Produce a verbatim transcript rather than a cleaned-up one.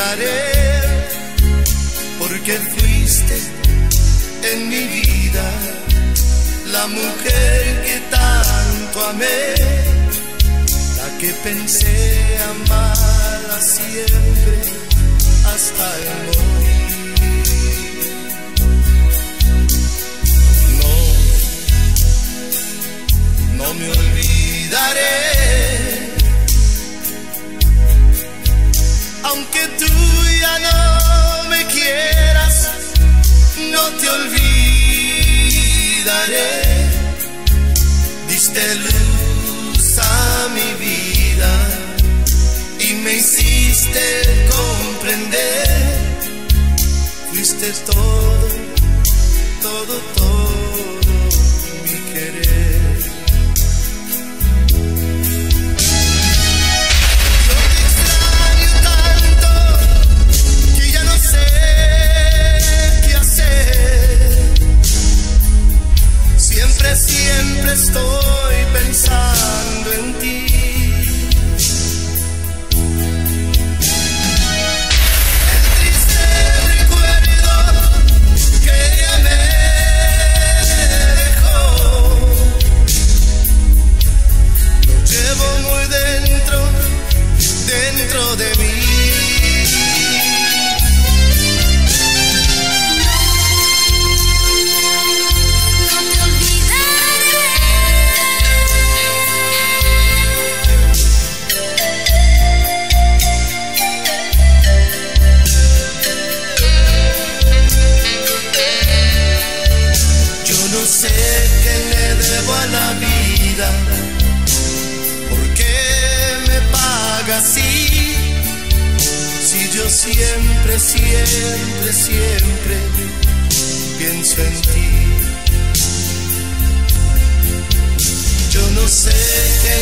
olvidaré, porque fuiste en mi vida la mujer que tanto amé, la que pensé amarla siempre hasta el morir. No, no me olvidaré, aunque tú ya no me quieras, no te olvidaré. Diste luz a mi vida y me hiciste comprender. Fuiste todo, todo, todo mi querer. Yo te extraño tanto que ya no sé qué hacer. Siempre, siempre estoy pensando en ti. El triste recuerdo que ella me dejó, lo llevo muy dentro, dentro de mí. No sé qué le debo a la vida, ¿por qué me paga así? Si yo siempre, siempre, siempre pienso en ti. Yo no sé qué